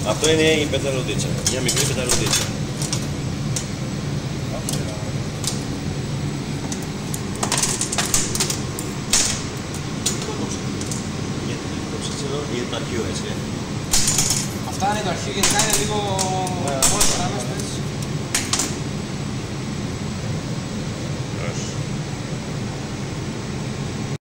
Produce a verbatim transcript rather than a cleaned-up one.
Αυτό είναι η πεταλουδίτσα, μια μικρή πεταλουδίτσα. Είναι το αρχείο έτσι. Αυτά είναι το αρχείο, γενικά είναι λίγο...